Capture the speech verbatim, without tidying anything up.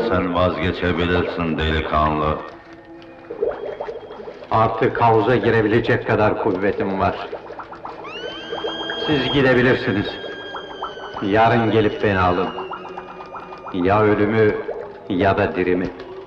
istersen vazgeçebilirsin delikanlı. Artık havuza girebilecek kadar kuvvetim var. Siz gidebilirsiniz. Yarın gelip beni alın. Ya ölümü ya da dirimi.